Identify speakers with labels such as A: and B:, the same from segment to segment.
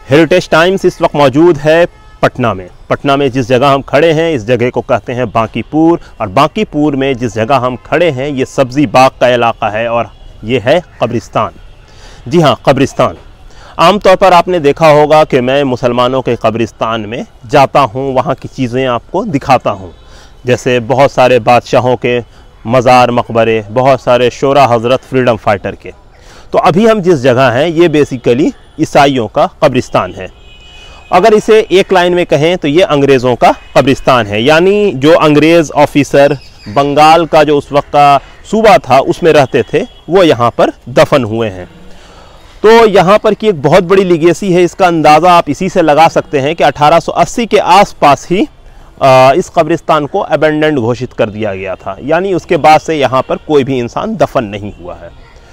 A: Heritage times इस वक्त मौजूद है पटना में। पटना में जिस जगह हम खड़े हैं इस जगह को कहते हैं बांकीपुर, और बांकीपुर में जिस जगह हम खड़े हैं ये सब्ज़ी बाग का इलाका है और ये है कब्रिस्तान। जी हाँ, कब्रिस्तान। आमतौर पर आपने देखा होगा कि मैं मुसलमानों के कब्रिस्तान में जाता हूँ, वहाँ की चीज़ें आपको दिखाता हूँ, जैसे बहुत सारे बादशाहों के मज़ार मकबरे, बहुत सारे शोरा हज़रत फ्रीडम फाइटर के। तो अभी हम जिस जगह हैं ये बेसिकली ईसाइयों का कब्रिस्तान है। अगर इसे एक लाइन में कहें तो ये अंग्रेज़ों का कब्रिस्तान है, यानी जो अंग्रेज़ ऑफिसर बंगाल का जो उस वक्त का सूबा था उसमें रहते थे वो यहाँ पर दफन हुए हैं। तो यहाँ पर की एक बहुत बड़ी लिगेसी है। इसका अंदाज़ा आप इसी से लगा सकते हैं कि 1880 के आसपास ही इस कब्रिस्तान को अबेंडेंड घोषित कर दिया गया था, यानी उसके बाद से यहाँ पर कोई भी इंसान दफन नहीं हुआ है।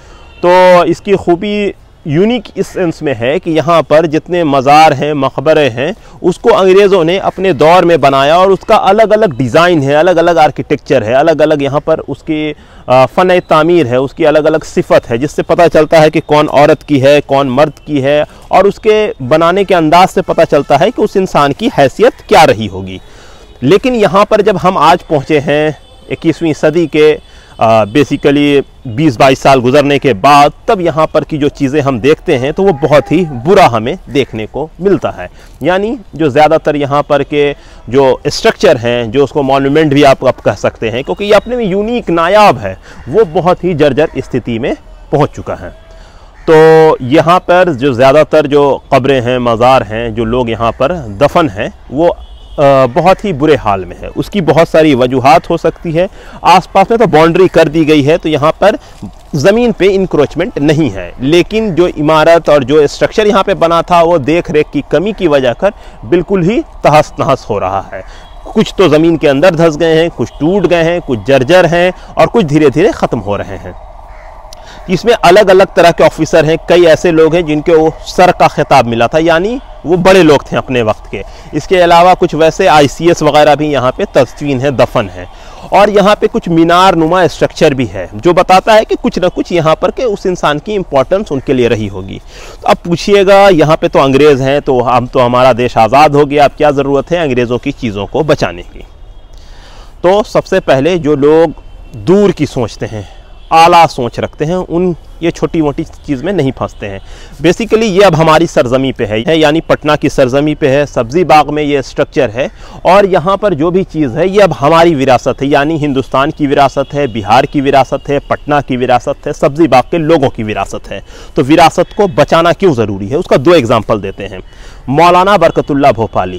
A: तो इसकी खूबी यूनिक इस सेंस में है कि यहाँ पर जितने मज़ार हैं मकबरे हैं उसको अंग्रेज़ों ने अपने दौर में बनाया और उसका अलग अलग डिज़ाइन है, अलग अलग आर्किटेक्चर है, अलग अलग यहाँ पर उसकी फ़न तामीर है, उसकी अलग अलग सिफत है, जिससे पता चलता है कि कौन औरत की है कौन मर्द की है, और उसके बनाने के अंदाज से पता चलता है कि उस इंसान की हैसियत क्या रही होगी। लेकिन यहाँ पर जब हम आज पहुँचे हैं 21वीं सदी के बेसिकली 20-22 साल गुजरने के बाद, तब यहाँ पर की जो चीज़ें हम देखते हैं तो वो बहुत ही बुरा हमें देखने को मिलता है। यानी जो ज़्यादातर यहाँ पर के जो स्ट्रक्चर हैं, जो उसको मॉन्यूमेंट भी आप कह सकते हैं क्योंकि ये अपने में यूनिक नायाब है, वो बहुत ही जर्जर स्थिति में पहुँच चुका है। तो यहाँ पर जो ज़्यादातर जो कब्रें हैं मज़ार हैं, जो लोग यहाँ पर दफन हैं वो बहुत ही बुरे हाल में है। उसकी बहुत सारी वजूहात हो सकती है। आसपास में तो बाउंड्री कर दी गई है तो यहाँ पर ज़मीन पे इंक्रोचमेंट नहीं है, लेकिन जो इमारत और जो स्ट्रक्चर यहाँ पे बना था वो देख रेख की कमी की वजह कर बिल्कुल ही तहस नहस हो रहा है। कुछ तो ज़मीन के अंदर धंस गए हैं, कुछ टूट गए हैं, कुछ जर्जर हैं और कुछ धीरे धीरे ख़त्म हो रहे हैं। इसमें अलग अलग तरह के ऑफिसर हैं। कई ऐसे लोग हैं जिनके वो सर का खिताब मिला था, यानी वो बड़े लोग थे अपने वक्त के। इसके अलावा कुछ वैसे ICS वगैरह भी यहाँ पे तस्वीन है, दफन है। और यहाँ पे कुछ मीनार नुमा स्ट्रक्चर भी है जो बताता है कि कुछ ना कुछ यहाँ पर के उस इंसान की इम्पोर्टेंस उनके लिए रही होगी। तो अब पूछिएगा यहाँ पे तो अंग्रेज़ हैं, तो हम तो हमारा देश आज़ाद हो गया, अब क्या ज़रूरत है अंग्रेज़ों की चीज़ों को बचाने की। तो सबसे पहले जो लोग दूर की सोचते हैं, आला सोच रखते हैं, उन ये छोटी मोटी चीज़ में नहीं फंसते हैं। बेसिकली ये अब हमारी सरजमी पे है, यानी पटना की सरजमी पे है, सब्ज़ी बाग में ये स्ट्रक्चर है और यहाँ पर जो भी चीज़ है ये अब हमारी विरासत है, यानी हिंदुस्तान की विरासत है, बिहार की विरासत है, पटना की विरासत है, सब्ज़ी बाग के लोगों की विरासत है। तो विरासत को बचाना क्यों ज़रूरी है उसका 2 एग्जाम्पल देते हैं। मौलाना बरकतुल्लाह भोपाली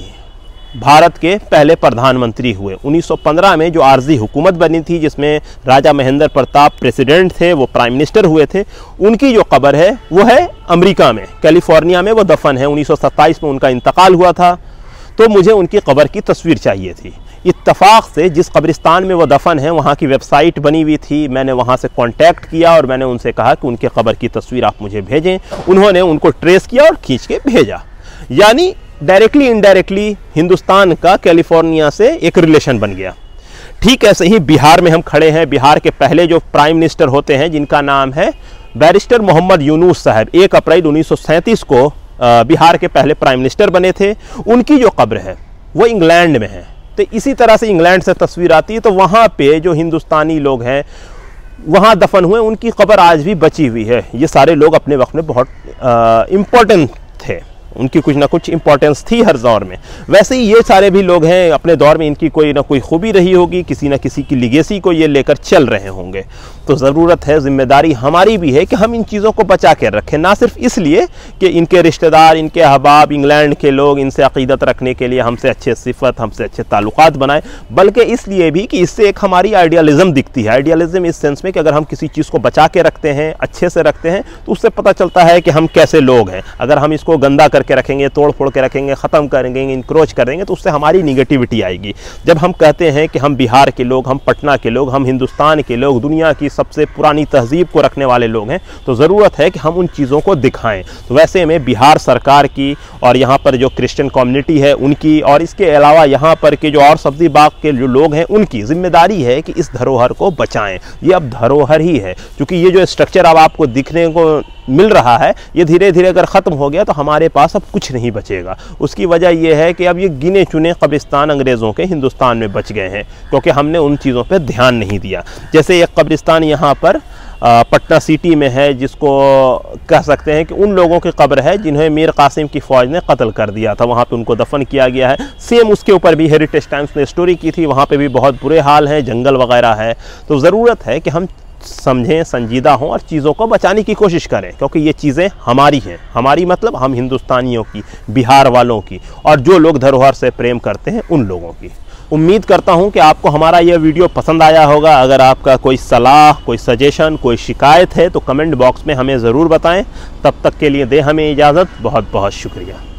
A: भारत के पहले प्रधानमंत्री हुए। 1915 में जो आर्जी हुकूमत बनी थी जिसमें राजा महेंद्र प्रताप प्रेसिडेंट थे, वो प्राइम मिनिस्टर हुए थे, उनकी जो कब्र है वो है अमेरिका में, कैलिफोर्निया में वो दफन है। 1927 में उनका इंतकाल हुआ था, तो मुझे उनकी कब्र की तस्वीर चाहिए थी। इत्तफाक से जिस कब्रिस्तान में वो दफन है वहाँ की वेबसाइट बनी हुई थी, मैंने वहाँ से कांटेक्ट किया और मैंने उनसे कहा कि उनके कब्र की तस्वीर आप मुझे भेजें। उन्होंने उनको ट्रेस किया और खींच के भेजा। यानी डायरेक्टली इनडायरेक्टली हिंदुस्तान का कैलिफोर्निया से एक रिलेशन बन गया। ठीक ऐसे ही बिहार में हम खड़े हैं। बिहार के पहले जो प्राइम मिनिस्टर होते हैं जिनका नाम है बैरिस्टर मोहम्मद यूनुस साहब, 1 अप्रैल 1937 को बिहार के पहले प्राइम मिनिस्टर बने थे। उनकी जो कब्र है वो इंग्लैंड में है। तो इसी तरह से इंग्लैंड से तस्वीर आती है, तो वहाँ पे जो हिंदुस्तानी लोग हैं वहाँ दफन हुए, उनकी कब्र आज भी बची हुई है। ये सारे लोग अपने वक्त में बहुत इम्पोर्टेंट थे, उनकी कुछ ना कुछ इंपॉर्टेंस थी हर दौर में। वैसे ही ये सारे भी लोग हैं, अपने दौर में इनकी कोई ना कोई खूबी रही होगी, किसी न किसी की लिगेसी को ये लेकर चल रहे होंगे। तो ज़रूरत है, जिम्मेदारी हमारी भी है कि हम इन चीज़ों को बचा कर रखें, ना सिर्फ इसलिए कि इनके रिश्तेदार, इनके अहबाब, इंग्लैंड के लोग इनसे अक़ीदत रखने के लिए हमसे अच्छे सिफत, हमसे अच्छे ताल्लुकात बनाए, बल्कि इसलिए भी कि इससे एक हमारी आइडियलिज़म दिखती है। आइडियलिज़म इस सेंस में कि अगर हम किसी चीज़ को बचा के रखते हैं, अच्छे से रखते हैं, तो उससे पता चलता है कि हम कैसे लोग हैं। अगर हम इसको गंदा करके रखेंगे, तोड़ फोड़ के रखेंगे, ख़त्म करेंगे, इंक्रोच करेंगे, तो उससे हमारी निगेटिविटी आएगी। जब हम कहते हैं कि हम बिहार के लोग, हम पटना के लोग, हम हिंदुस्तान के लोग, दुनिया की सबसे पुरानी तहजीब को रखने वाले लोग हैं, तो ज़रूरत है कि हम उन चीज़ों को दिखाएं। तो वैसे में बिहार सरकार की और यहाँ पर जो क्रिश्चियन कम्युनिटी है उनकी, और इसके अलावा यहाँ पर के जो और सब्ज़ी बाग के जो लोग हैं उनकी जिम्मेदारी है कि इस धरोहर को बचाएं। ये अब धरोहर ही है, क्योंकि ये जो स्ट्रक्चर अब आपको दिखने को मिल रहा है, ये धीरे धीरे अगर ख़त्म हो गया तो हमारे पास पास अब कुछ नहीं बचेगा। उसकी वजह यह है कि अब ये गिने चुने कब्रिस्तान अंग्रेज़ों के हिंदुस्तान में बच गए हैं, क्योंकि हमने उन चीज़ों पर ध्यान नहीं दिया। जैसे एक कब्रिस्तान यहाँ पर पटना सिटी में है, जिसको कह सकते हैं कि उन लोगों की कब्र है जिन्हें मीर कासिम की फ़ौज ने कत्ल कर दिया था, वहाँ पे उनको दफन किया गया है। सेम उसके ऊपर भी हेरिटेज टाइम्स ने स्टोरी की थी, वहाँ पे भी बहुत बुरे हाल हैं, जंगल वगैरह है। तो ज़रूरत है कि हम समझें, संजीदा हों और चीज़ों को बचाने की कोशिश करें, क्योंकि ये चीज़ें हमारी हैं। हमारी मतलब हम हिंदुस्तानियों की, बिहार वालों की, और जो लोग धरोहर से प्रेम करते हैं उन लोगों की। उम्मीद करता हूं कि आपको हमारा यह वीडियो पसंद आया होगा। अगर आपका कोई सलाह, कोई सजेशन, कोई शिकायत है तो कमेंट बॉक्स में हमें ज़रूर बताएं। तब तक के लिए दें हमें इजाज़त। बहुत बहुत शुक्रिया।